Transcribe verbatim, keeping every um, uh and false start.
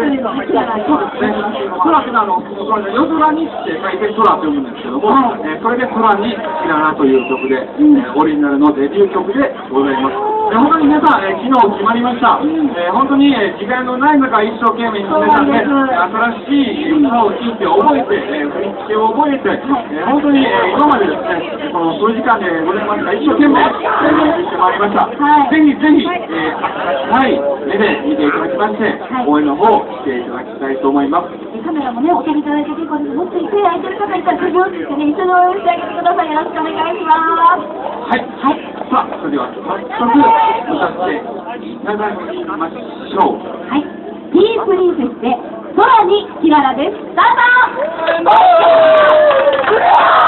ですね。キララ、そうですね。 空っていうのは、あの、夜空にって書いて空と読むんですけども、えーそれで空にキララという曲で、えーオリジナルのデビュー曲でございます。えー本当に皆さん、えー昨日決まりました。えー本当に、えー時間のない中、一生懸命皆さんで、新しい歌を聴いて覚えて、えー振り付けを覚えて、えー本当に、えー今までですね、この数時間でございますが、一生懸命、えー練習してまいりました。ぜひぜひ、えー、はい、目で見ていただきまして、応援の方をしていただきたいと思います。 カメラもね、お手にいただいて結構です。もし手空いてる方いたら、首をついてね、一緒に応援してあげてください。よろしくお願いします。 はい、はい、さあ、それでは早速歌っていただきましょう。 はい、ティープリンセスで空にキララです。どうぞ。